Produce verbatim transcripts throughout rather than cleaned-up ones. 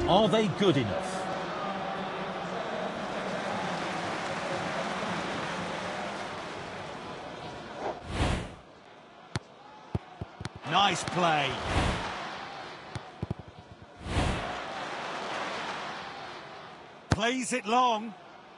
Are they good enough? Nice play. Plays it long.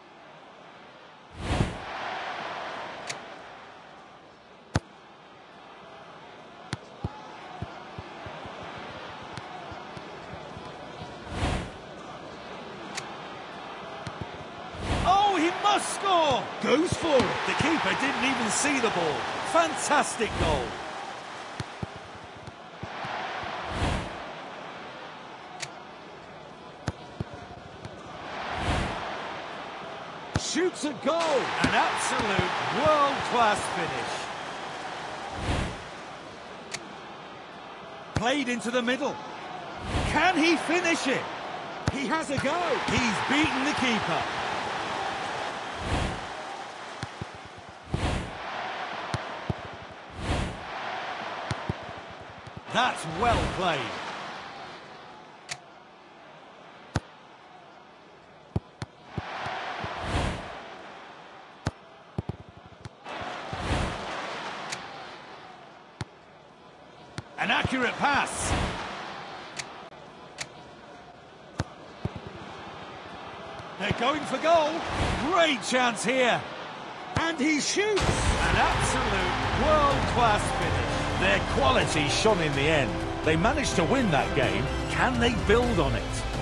Oh, he must score! Goes for it. The keeper didn't even see the ball. Fantastic goal. Shoots a goal. An absolute world-class finish. Played into the middle. Can he finish it? He has a go. He's beaten the keeper. That's well played. An accurate pass. They're going for goal. Great chance here. And he shoots. An absolute world-class finish. Their quality shone in the end. They managed to win that game. Can they build on it?